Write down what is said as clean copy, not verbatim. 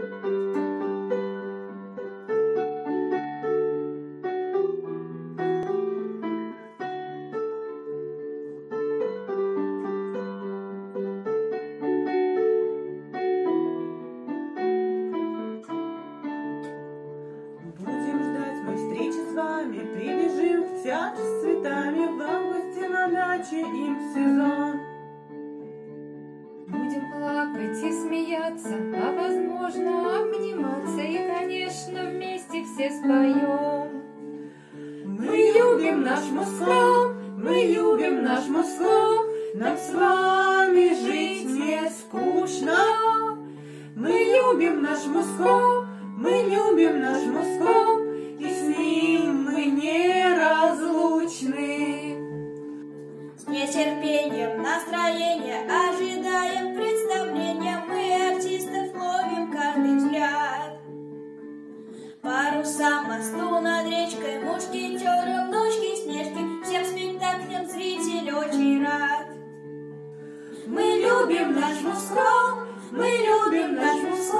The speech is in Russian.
Прибежим в театр с цветами, в августе на даче им сезон. Будем плакать и смеяться, а возможно обниматься, и, конечно, вместе все споем. Мы любим наш Москов, мы любим наш Москов, нам с вами жить не скучно. Мы любим наш Москов, мы любим наш Москов, и с ним мы неразлучны. С нетерпением настроение ожидаем представления, мы артистов ловим каждый взгляд. Паруса мосту над речкой, мушкетеры, внучки, снежки, всем спектаклям зритель очень рад. Мы любим наш Москов, мы любим наш Москов.